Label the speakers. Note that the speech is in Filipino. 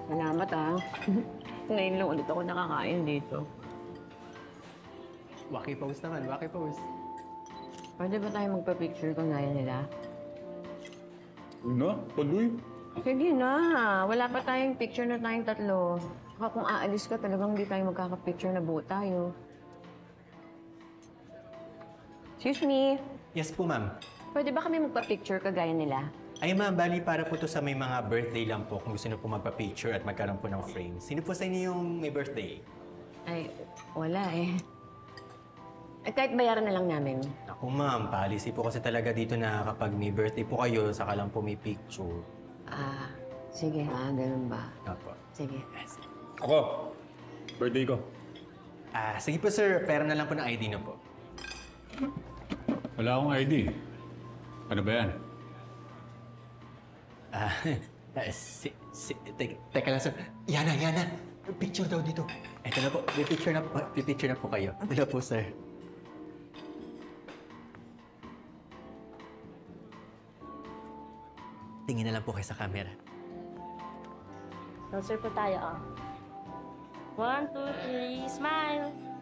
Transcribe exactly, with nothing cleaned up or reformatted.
Speaker 1: Salamat ah. Ngayon lang ulit ako nakakain dito.
Speaker 2: Waki pose naman, waki pose.
Speaker 1: Pwede ba tayo magpa-picture kung gaya nila?
Speaker 3: Na, tuloy.
Speaker 1: Sige na. Wala pa tayong picture na tayong tatlo. Saka kung aalis ka, talagang hindi tayo magkaka-picture na buo tayo. Excuse me.
Speaker 2: Yes po, ma'am.
Speaker 1: Pwede ba kami magpa-picture kagaya nila?
Speaker 2: Ay, ma'am, bali para po to sa may mga birthday lang po kung gusto niyo po magpa-picture at magkaroon po ng frame. Sino po sa inyo yung may birthday?
Speaker 1: Ay, wala eh. Eh, kahit bayaran na lang namin.
Speaker 2: Ako, ma'am, policy po kasi talaga dito na kapag may birthday po kayo, saka lang po may picture.
Speaker 1: Ah, sige. Ah, ganun ba?
Speaker 2: Opo.
Speaker 1: Sige.
Speaker 2: Yes.
Speaker 3: Ako, birthday ko.
Speaker 2: Ah, sige po, sir. Pera na lang po ng I D niyo po.
Speaker 3: Wala akong I D. Ano ba yan?
Speaker 2: Ah, ah, si, si, te, teka lang, sir. Yana, Yana. Picture daw dito. Ito na po. May picture na po. May picture na po kayo. Ito na po, sir. Tingin na lang po kayo sa camera.
Speaker 4: Closer po tayo, oh. One, two, three, smile!